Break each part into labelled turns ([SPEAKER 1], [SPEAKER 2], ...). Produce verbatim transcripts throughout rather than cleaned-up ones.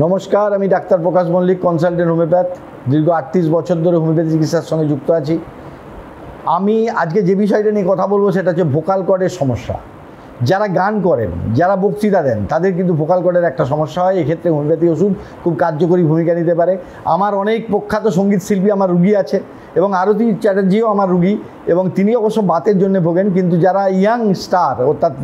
[SPEAKER 1] নমস্কার, আমি ডাক্তার প্রকাশ মল্লিক, কনসালটেন্ট হোমিওপ্যাথ। দীর্ঘ আটত্রিশ বছর ধরে হোমিওপ্যাথি চিকিৎসার সঙ্গে যুক্ত আছি। আমি আজকে যে বিষয়টা নিয়ে কথা বলবো সেটা হচ্ছে ভোকাল কর্ডের সমস্যা। যারা গান করেন, যারা বক্তৃতা দেন, তাদের কিন্তু ভোকাল কর্ডের একটা সমস্যা হয়। এক্ষেত্রে হোমিওপ্যাথি ওষুধ খুব কার্যকরী ভূমিকা নিতে পারে। আমার অনেক প্রখ্যাত সঙ্গীত শিল্পী আমার রুগী আছে এবং আরতি চ্যাটার্জিও আমার রুগী, এবং তিনি অবশ্য বাতের জন্য ভোগেন। কিন্তু যারা ইয়াং স্টার অর্থাৎ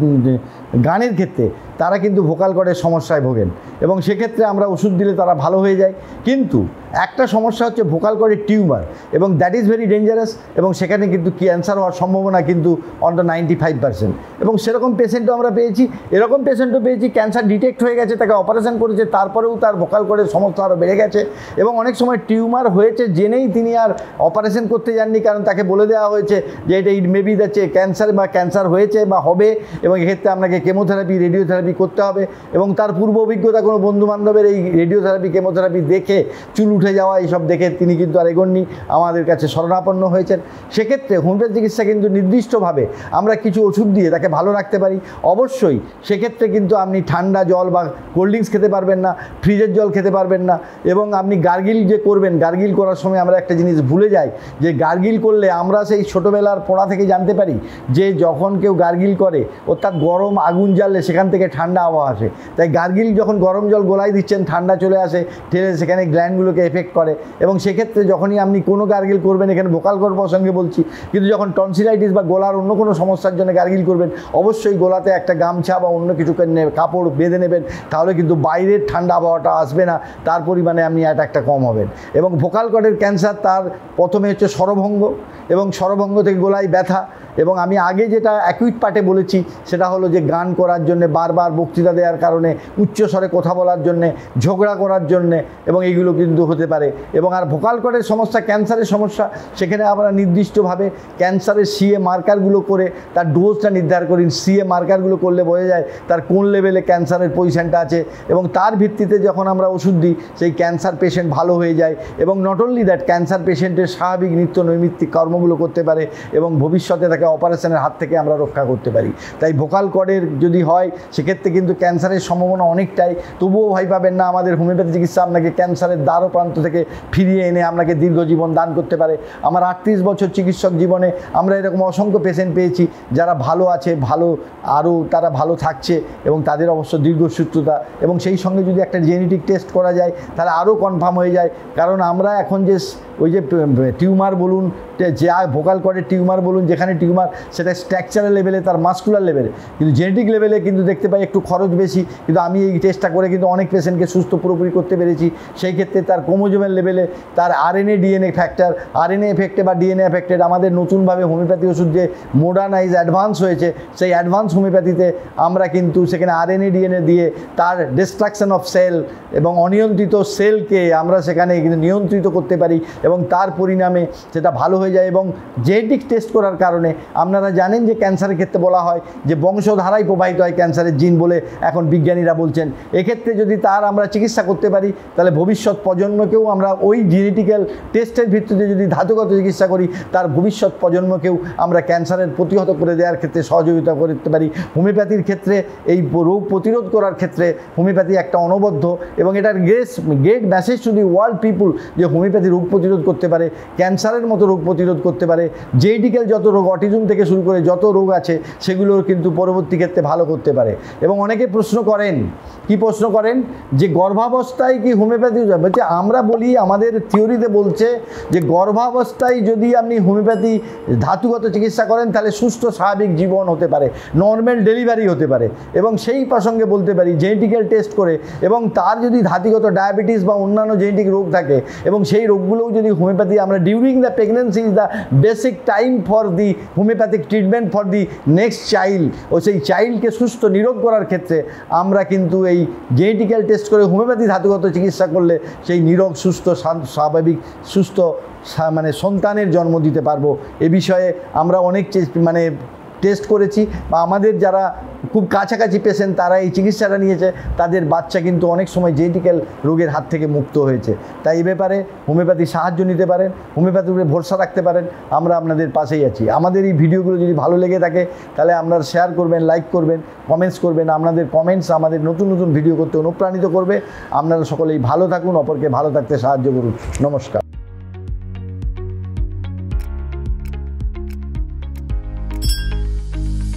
[SPEAKER 1] গানের ক্ষেত্রে, তারা কিন্তু ভোকাল কর্ডের সমস্যায় ভোগেন এবং সেক্ষেত্রে আমরা ওষুধ দিলে তারা ভালো হয়ে যায়। কিন্তু একটা সমস্যা হচ্ছে ভোকাল কর্ডের টিউমার, এবং দ্যাট ইজ ভেরি ডেঞ্জারাস, এবং সেখানে কিন্তু ক্যান্সার হওয়ার সম্ভাবনা কিন্তু অন্তত নাইনটি ফাইভ পার্সেন্ট। এবং সেরকম পেশেন্টও আমরা পেয়েছি, এরকম পেশেন্টও পেয়েছি ক্যান্সার ডিটেক্ট হয়ে গেছে, তাকে অপারেশন করেছে, তারপরেও তার ভোকাল কর্ডের সমস্যা আরও বেড়ে গেছে। এবং অনেক সময় টিউমার হয়েছে জেনেই তিনি আর অপারেশন করতে যাননি, কারণ তাকে বলে দেওয়া হয়েছে যে এটা ইট মেবি যাচ্ছে ক্যান্সার বা ক্যান্সার হয়েছে বা হবে, এবং এক্ষেত্রে আপনাকে কেমোথেরাপি রেডিওথেরাপি করতে হবে। এবং তার পূর্ব অভিজ্ঞতা কোনো বন্ধুবান্ধবের এই রেডিওথেরাপি কেমোথেরাপি দেখে চুল উঠে যাওয়া এইসব দেখে তিনি কিন্তু আর এগোননি, আমাদের কাছে শরণাপন্ন হয়েছেন। সেক্ষেত্রে হোমিওপ্যাথি চিকিৎসা কিন্তু নির্দিষ্টভাবে আমরা কিছু ওষুধ দিয়ে তাকে ভালো রাখতে পারি। অবশ্যই সেক্ষেত্রে কিন্তু আপনি ঠান্ডা জল বা কোল্ড ড্রিঙ্কস খেতে পারবেন না, ফ্রিজের জল খেতে পারবেন না। এবং আপনি গার্গিল যে করবেন, গার্গিল করার সময় আমরা একটা জিনিস ভুলে যাই, যে গার্গিল করলে আমরা সেই ছোটোবেলার পড়া থেকে জানতে পারি যে যখন কেউ গার্গিল করে অর্থাৎ গরম আগুন জ্বাললে সেখান থেকে ঠান্ডা আবহাওয়া আসে। তাই গার্গিল যখন গরম জল গোলায় দিচ্ছেন, ঠান্ডা চলে আসে, ঠেলে সেখানে গ্ল্যান্ডগুলোকে এফেক্ট করে। এবং সেক্ষেত্রে যখনই আপনি কোনো গার্গিল করবেন, এখানে ভোকাল কর্ড প্রসঙ্গে বলছি, কিন্তু যখন টনসিলাইটিস বা গলার অন্য কোনো সমস্যার জন্য গার্গিল করবেন, অবশ্যই গলাতে একটা গামছা বা অন্য কিছু কাপড় বেঁধে নেবেন, তাহলে কিন্তু বাইরের ঠান্ডা আবহাওয়াটা আসবে না, তার পরিমাণে আপনি অ্যাটাকটা কম হবেন। এবং ভোকাল কর্ডের ক্যান্সার তার প্রথমে হচ্ছে স্বরভঙ্গ, এবং স্বরভঙ্গ থেকে গলায় ব্যথা। এবং আমি আগে যেটা অ্যাকুইট পার্টে বলেছি সেটা হলো যে গান করার জন্যে, বারবার বক্তৃতা দেওয়ার কারণে, উচ্চস্বরে কথা বলার জন্যে, ঝগড়া করার জন্যে, এবং এইগুলো কিন্তু হতে পারে। এবং আর ভোকাল কর্ডের সমস্যা, ক্যান্সারের সমস্যা, সেখানে আমরা নির্দিষ্টভাবে ক্যান্সারের সিএ মার্কারগুলো করে তার ডোজটা নির্ধারণ করি। সিএ মার্কারগুলো করলে বোঝা যায় তার কোন লেভেলে ক্যান্সারের পজিশানটা আছে, এবং তার ভিত্তিতে যখন আমরা ওষুধ দিই সেই ক্যান্সার পেশেন্ট ভালো হয়ে যায়। এবং নট অনলি দ্যাট, ক্যান্সার পেশেন্টের স্বাভাবিক নিত্য নৈমিত্তিক কর্মগুলো করতে পারে এবং ভবিষ্যতে তাকে অপারেশনের হাত থেকে আমরা রক্ষা করতে পারি। তাই ভোকাল কর্ডের যদি হয় সেক্ষেত্রে কিন্তু ক্যান্সারের সম্ভাবনা অনেকটাই। তবুও ভয় পাবেন না, আমাদের হোমিওপ্যাথি চিকিৎসা আপনাকে ক্যান্সারের দ্বার প্রান্ত থেকে ফিরিয়ে এনে আপনাকে দীর্ঘ জীবন দান করতে পারে। আমার আটত্রিশ বছর চিকিৎসক জীবনে আমরা এরকম অসংখ্য পেশেন্ট পেয়েছি যারা ভালো আছে, ভালো আরও তারা ভালো থাকছে, এবং তাদের অবশ্য দীর্ঘসূত্রতা, এবং সেই সঙ্গে যদি একটা জেনেটিক টেস্ট করা যায় তাহলে আরও কনফার্ম হয়ে যায়। কারণ আমরা এখন যে ওই যে টিউমার বলুন, যে ভোকাল কর্ডের টিউমার বলুন, যেখানে টিউমার সেটা স্ট্রাকচারাল লেভেলে, তার মাসকুলার লেভেলে, কিন্তু জেনেটিক লেভেলে কিন্তু দেখতে পাই একটু খরচ বেশি। কিন্তু আমি এই টেস্টটা করে কিন্তু অনেক পেশেন্টকে সুস্থ পুরোপুরি করতে পেরেছি। সেই ক্ষেত্রে তার ক্রোমোজোমের লেভেলে, তার আরএনএ ডিএনএ ফ্যাক্টর, আরএনএ এফেক্টে বা ডিএনএ এফেক্টেড, আমাদের নতুনভাবে হোমিওপ্যাথি ওষুধ যে মডার্নাইজ অ্যাডভান্স হয়েছে, সেই অ্যাডভান্স হোমিওপ্যাথিতে আমরা কিন্তু সেখানে আরএনএ ডিএনএ দিয়ে তার ডিস্ট্রাকশন অফ সেল এবং অনিয়ন্ত্রিত সেলকে আমরা সেখানে কিন্তু নিয়ন্ত্রিত করতে পারি, এবং তার পরিণামে সেটা ভালো হয়ে যায়। এবং জেনেটিক টেস্ট করার কারণে আপনারা জানেন যে ক্যান্সারের ক্ষেত্রে বলা হয় যে বংশধারায় প্রবাহিত হয় ক্যান্সারের জিন বলে এখন বিজ্ঞানীরা বলছেন। এক্ষেত্রে যদি তার আমরা চিকিৎসা করতে পারি তাহলে ভবিষ্যৎ প্রজন্মকেও আমরা ওই জেনেটিক্যাল টেস্টের ভিত্তিতে যদি ধাতুগত চিকিৎসা করি, তার ভবিষ্যৎ প্রজন্মকেও আমরা ক্যান্সারের প্রতিহত করে দেওয়ার ক্ষেত্রে সহযোগিতা করতে পারি। হোমিওপ্যাথির ক্ষেত্রে এই রোগ প্রতিরোধ করার ক্ষেত্রে হোমিওপ্যাথি একটা অনবদ্য, এবং এটার grace great message to the world people যে হোমিওপ্যাথি রোগ প্রতিরোধ করতে পারে, ক্যান্সারের মতো রোগ প্রতিরোধ করতে পারে, জেনেটিক্যাল যত রোগ, অটিজম থেকে শুরু করে যত রোগ আছে সেগুলোর কিন্তু পরবর্তী ক্ষেত্রে ভালো করতে পারে। এবং অনেকে প্রশ্ন করেন, কি প্রশ্ন করেন যে গর্ভাবস্থায় কি হোমিওপ্যাথি বলছে? আমরা বলি, আমাদের থিওরিতে বলছে যে গর্ভাবস্থায় যদি আপনি হোমিওপ্যাথি ধাতুগত চিকিৎসা করেন তাহলে সুস্থ স্বাভাবিক জীবন হতে পারে, নর্মাল ডেলিভারি হতে পারে। এবং সেই প্রসঙ্গে বলতে পারি জেনেটিক্যাল টেস্ট করে, এবং তার যদি ধাতুগত ডায়াবেটিস বা অন্যান্য জেনেটিক রোগ থাকে, এবং সেই রোগগুলোও যদি হোমিওপ্যাথি আমরা during the pregnancy is the basic time for the homeopathic treatment for the next child, ও সেই চাইল্ডকে সুস্থ নিরোগ করার ক্ষেত্রে আমরা কিন্তু এই জেনেটিক্যাল টেস্ট করে হোমিওপ্যাথি ধাতুগত চিকিৎসা করলে সেই নিরোগ সুস্থ স্বাভাবিক সুস্থ মানে সন্তানের জন্ম দিতে পারবো। এ বিষয়ে আমরা অনেক মানে টেস্ট করেছি বা আমাদের যারা খুব কাছাকাছি পেশেন্ট তারা এই চিকিৎসাটা নিয়েছে, তাদের বাচ্চা কিন্তু অনেক সময় জেনেটিক্যাল রোগের হাত থেকে মুক্ত হয়েছে। তাই এই ব্যাপারে হোমিওপ্যাথির সাহায্য নিতে পারেন, হোমিওপ্যাথির উপরে ভরসা রাখতে পারেন, আমরা আপনাদের পাশেই আছি। আমাদের এই ভিডিওগুলো যদি ভালো লেগে থাকে তাহলে আপনারা শেয়ার করবেন, লাইক করবেন, কমেন্টস করবেন। আপনাদের কমেন্টস আমাদের নতুন নতুন ভিডিও করতে অনুপ্রাণিত করবে। আপনারা সকলেই ভালো থাকুন, অপরকে ভালো থাকতে সাহায্য করুন। নমস্কার।